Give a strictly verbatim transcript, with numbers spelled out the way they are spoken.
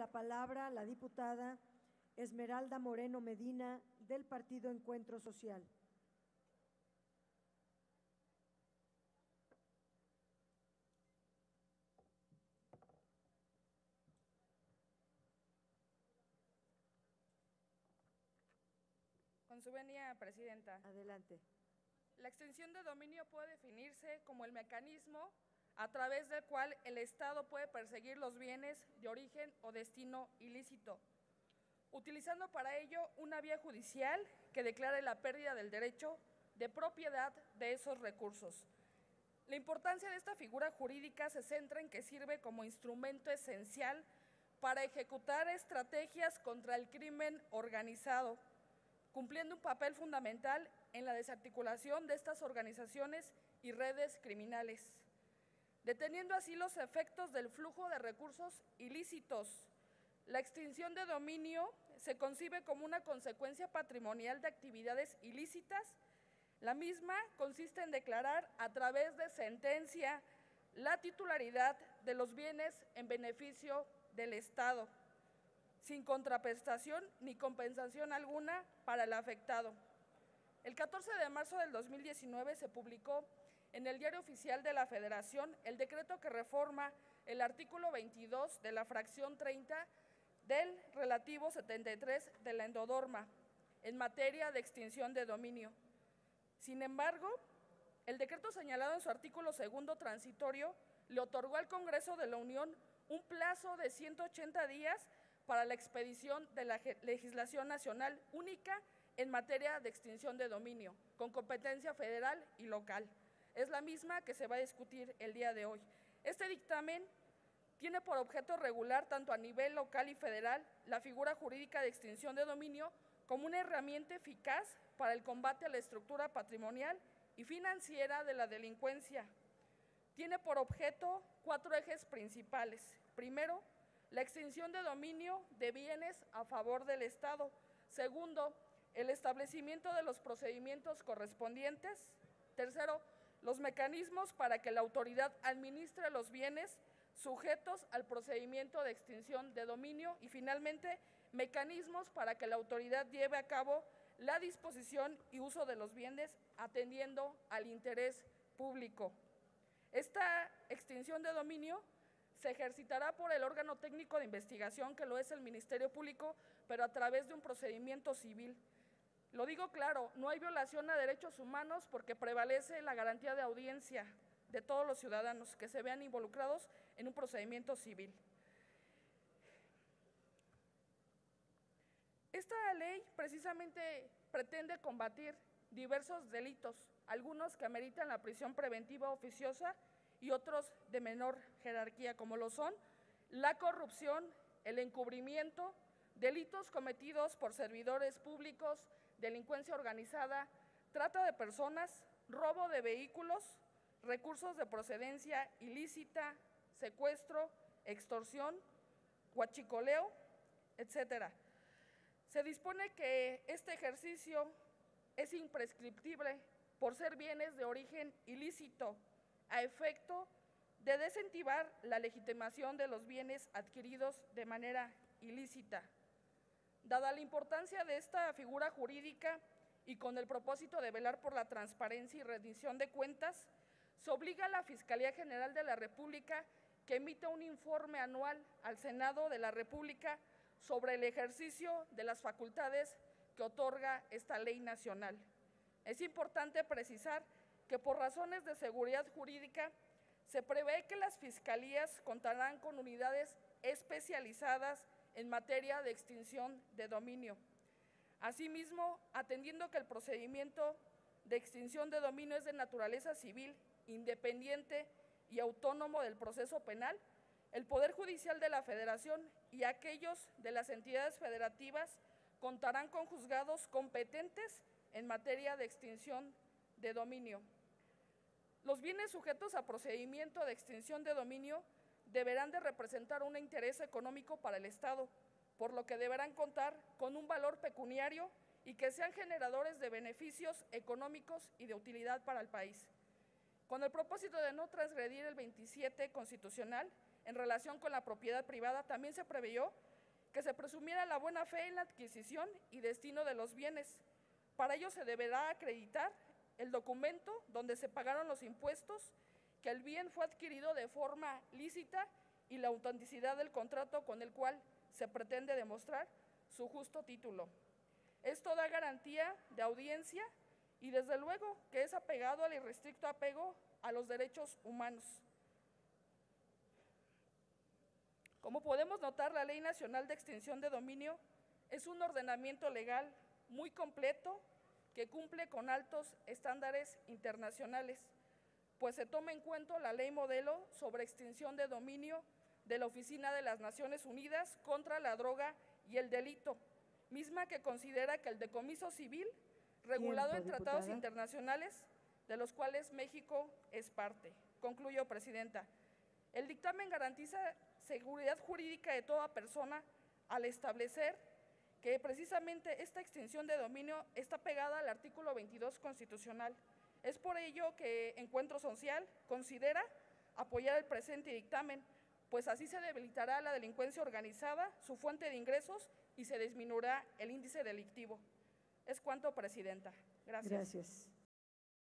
la palabra la diputada Esmeralda Moreno Medina, del Partido Encuentro Social. Con su venia, Presidenta. Adelante. La extinción de dominio puede definirse como el mecanismo a través del cual el Estado puede perseguir los bienes de origen o destino ilícito, utilizando para ello una vía judicial que declare la pérdida del derecho de propiedad de esos recursos. La importancia de esta figura jurídica se centra en que sirve como instrumento esencial para ejecutar estrategias contra el crimen organizado, cumpliendo un papel fundamental en la desarticulación de estas organizaciones y redes criminales, deteniendo así los efectos del flujo de recursos ilícitos. La extinción de dominio se concibe como una consecuencia patrimonial de actividades ilícitas. La misma consiste en declarar a través de sentencia la titularidad de los bienes en beneficio del Estado, sin contraprestación ni compensación alguna para el afectado. El catorce de marzo del dos mil diecinueve se publicó en el Diario Oficial de la Federación el decreto que reforma el artículo veintidós de la fracción treinta del relativo setenta y tres de la Endodorma en materia de extinción de dominio. Sin embargo, el decreto señalado en su artículo segundo transitorio le otorgó al Congreso de la Unión un plazo de ciento ochenta días para la expedición de la legislación nacional única en materia de extinción de dominio, con competencia federal y local. Es la misma que se va a discutir el día de hoy. Este dictamen tiene por objeto regular tanto a nivel local y federal la figura jurídica de extinción de dominio como una herramienta eficaz para el combate a la estructura patrimonial y financiera de la delincuencia. Tiene por objeto cuatro ejes principales. Primero, la extinción de dominio de bienes a favor del Estado. Segundo, el establecimiento de los procedimientos correspondientes. Tercero, los mecanismos para que la autoridad administre los bienes sujetos al procedimiento de extinción de dominio. Y finalmente, mecanismos para que la autoridad lleve a cabo la disposición y uso de los bienes atendiendo al interés público. Esta extinción de dominio se ejercitará por el órgano técnico de investigación, que lo es el Ministerio Público, pero a través de un procedimiento civil. Lo digo claro, no hay violación a derechos humanos porque prevalece la garantía de audiencia de todos los ciudadanos que se vean involucrados en un procedimiento civil. Esta ley precisamente pretende combatir diversos delitos, algunos que ameritan la prisión preventiva oficiosa y otros de menor jerarquía, como lo son la corrupción, el encubrimiento, delitos cometidos por servidores públicos, delincuencia organizada, trata de personas, robo de vehículos, recursos de procedencia ilícita, secuestro, extorsión, huachicoleo, etcétera. Se dispone que este ejercicio es imprescriptible por ser bienes de origen ilícito, a efecto de desincentivar la legitimación de los bienes adquiridos de manera ilícita. Dada la importancia de esta figura jurídica y con el propósito de velar por la transparencia y rendición de cuentas, se obliga a la Fiscalía General de la República que emita un informe anual al Senado de la República sobre el ejercicio de las facultades que otorga esta ley nacional. Es importante precisar que por razones de seguridad jurídica se prevé que las fiscalías contarán con unidades especializadas en materia de extinción de dominio. Asimismo, atendiendo que el procedimiento de extinción de dominio es de naturaleza civil, independiente y autónomo del proceso penal, el Poder Judicial de la Federación y aquellos de las entidades federativas contarán con juzgados competentes en materia de extinción de dominio. Los bienes sujetos a procedimiento de extinción de dominio deberán de representar un interés económico para el Estado, por lo que deberán contar con un valor pecuniario y que sean generadores de beneficios económicos y de utilidad para el país. Con el propósito de no transgredir el veintisiete constitucional en relación con la propiedad privada, también se preveyó que se presumiera la buena fe en la adquisición y destino de los bienes. Para ello se deberá acreditar el documento donde se pagaron los impuestos, que el bien fue adquirido de forma lícita y la autenticidad del contrato con el cual se pretende demostrar su justo título. Esto da garantía de audiencia y desde luego que es apegado al irrestricto apego a los derechos humanos. Como podemos notar, la Ley Nacional de Extinción de Dominio es un ordenamiento legal muy completo que cumple con altos estándares internacionales, pues se toma en cuenta la Ley Modelo sobre Extinción de Dominio de la Oficina de las Naciones Unidas contra la Droga y el Delito, misma que considera que el decomiso civil, regulado Tiempo, en tratados diputada. internacionales, de los cuales México es parte. Concluyo, Presidenta. El dictamen garantiza seguridad jurídica de toda persona al establecer que precisamente esta extinción de dominio está pegada al artículo veintidós constitucional. Es por ello que Encuentro Social considera apoyar el presente dictamen, pues así se debilitará la delincuencia organizada, su fuente de ingresos y se disminuirá el índice delictivo. Es cuanto, Presidenta. Gracias. Gracias.